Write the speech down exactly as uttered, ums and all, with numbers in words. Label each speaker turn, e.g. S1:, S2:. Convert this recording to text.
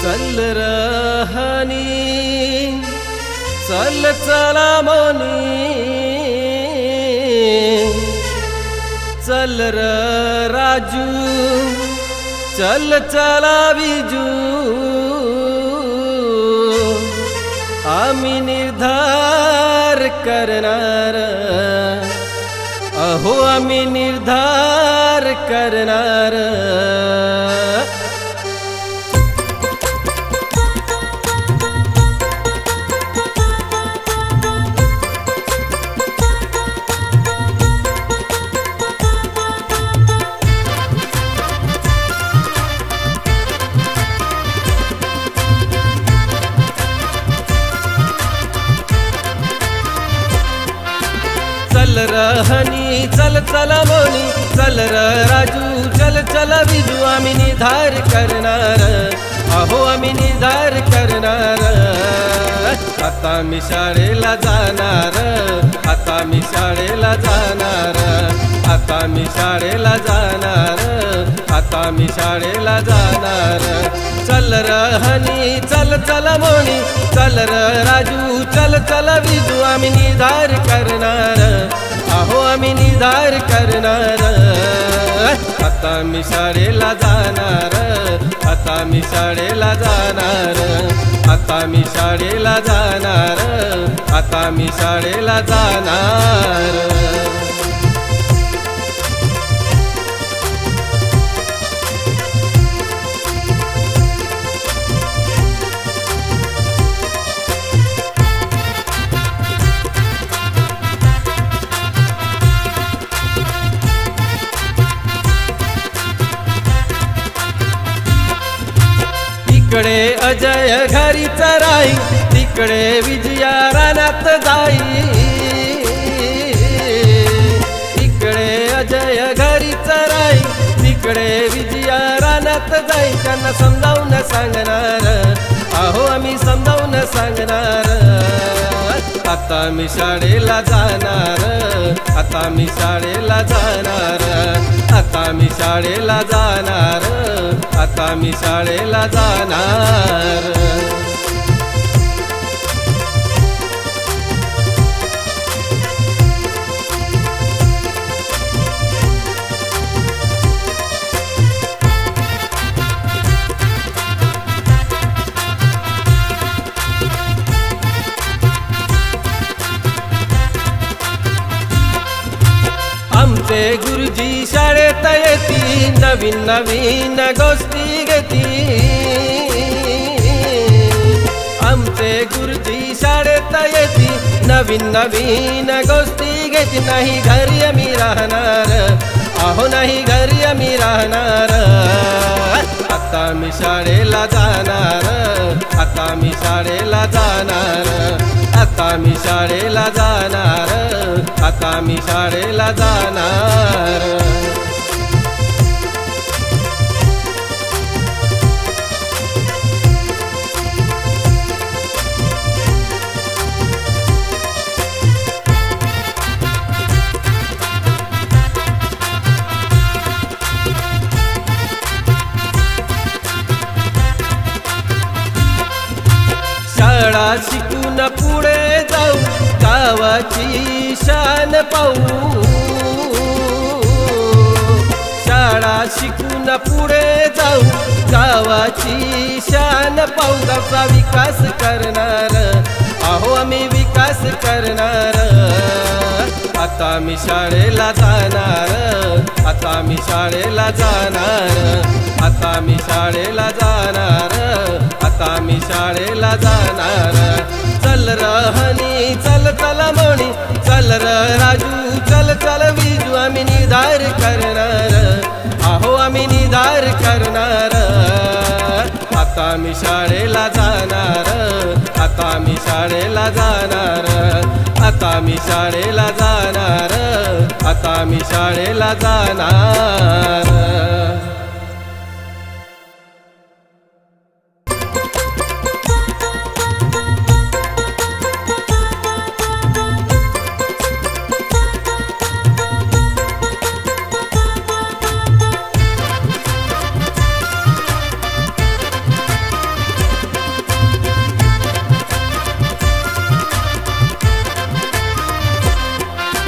S1: चल रहनी चल चला मनी चल र राजू चल चला विजू आम्ही निर्धार करणार अहो आम्ही निर्धार करणार चल रहनी चल चल मोनी चल र राजू चल चल विजू आम्ही निर्धार करणार अहो आम्ही निर्धार करणार आता मी शाळेला जाणार आता मी शाळेला जाणार आता मी शाळेला जाणार आता मी शाळेला जाणार चल रहनी चल चल मोनी चल र राजू चल चल विजू आम्ही निर्धार करणार अहो आम्ही निर्धार करणार आता मी शाळेला जाणार आता मी शाळेला जाणार आता मी शाळेला जाणार आता मी शाळेला जाणार तिकडे अजय घरीच राई तिकडे विजया रानात जाई तिकडे अजय घरीच राई तिकडे विजया रानात जाई त्यांना समजावून सांगणार अहो आम्ही समजावून सांगणार आता मी शाळेला जाणार आता मी शाळेला जाणार आता मी शाळेला जाणार आता मी शाळेला जाणार आमचे गुरुजी शाळेत येती नवीन नवीन गोष्टी घेती आमचे गुरुजी शाळेत येती नवीन नवीन गोष्टी घेती नाही घरी आम्ही राहणार अहो नाही घरी आम्ही राहणार आता मी शाळेला जाणार आता मी शाळेला जाणार आता मी शाळेला जाणार आता मी शाळेला जाणार शाळा शिकून पुढे जाऊ गावाची शान पाहू शाळा शिकून पुढे जाऊ गावाची शान पाहू गावचा विकास करणार अहो आम्ही विकास करणार आता मी शाळेला जाणार आता मी शाळेला जाणार आता मी शाळेला जाणार आता मी शाळेला जाणार चल रहनी चल चल मोनी चल र राजू चल चल विजू आम्ही निर्धार करणार अहो आम्ही निर्धार करणार आता मी शाळेला जाणार आता मी शाळेला जाणार आता मी शाळेला जाणार आता मी शाळेला जाणार